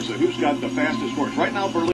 So who's got the fastest horse? Right now, Berlin.